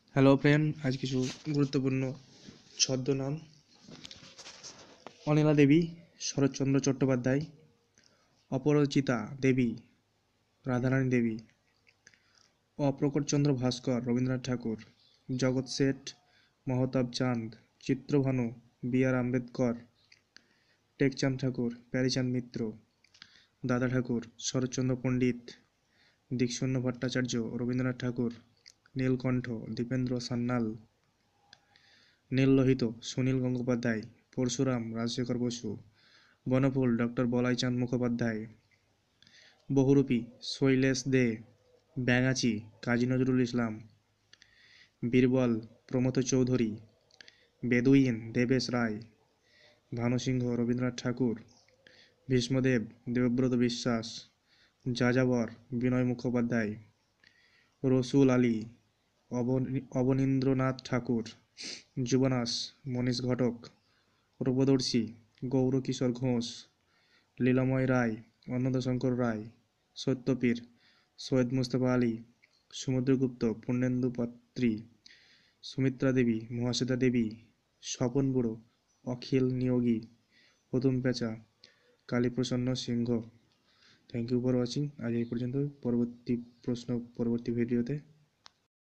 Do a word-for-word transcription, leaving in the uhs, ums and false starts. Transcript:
Hello friend, আজ কিছু গুরুত্বপূর্ণ ছদ্মনাম: অনিলা দেবী, শরৎচন্দ্র চট্টোপাধ্যায়; অপরাজিতা দেবী, রাধারানী দেবী; অপ্রকটচন্দ্র ভাস্কর, রবীন্দ্রনাথ ঠাকুর; জগৎ Sheth, Mahtab Chand; Chitrabhanu, B R Ambedkar; Tekchand Thakur, Pearychand Mitra; Dada Thakur, Saratchandra Pandit; Dikshanya Bhattacharya, Rabindranath Thakur; Nilkantha, Dipendra Sanyal; Nillohit, Sunil Gangopadhyay; Parashuram, Rajshekhar Basu; Banaphool, doctor Balaichand Mukhopadhyay; Bahurupi, Shailesh De; Byangachi, Kazi Nazrul Islam; Birbal, Pramatha Chowdhury; Beduin, Debesh Ray; Bhanusingha, Rabindranath Thakur; Bhishmadev, Debabrata Biswas; Jajabar, বিনয় মুখোপাধ্যায়; রসুল আলী, অবনীন্দ্রনাথ ঠাকুর; যুবনাশ, মনীশ ঘটক; রূপদর্শী, গৌরকিশোর ঘোষ; লীলাময় রায়, অন্নদাশঙ্কর রায়; সত্যপীর, সৈয়দ মুজতবা আলী; সমুদ্রগুপ্ত, পূর্ণেন্দু পাত্রী; সুমিত্রা দেবী, মহাশ্বেতা দেবী; স্বপন বুড়ো, অখিল Niyogi; Hutom Pyancha, Kaliprasanna Singha. Thank you for watching. আজ এই পর্যন্ত। পরবর্তী প্রশ্ন পরবর্তী ভিডিওতে।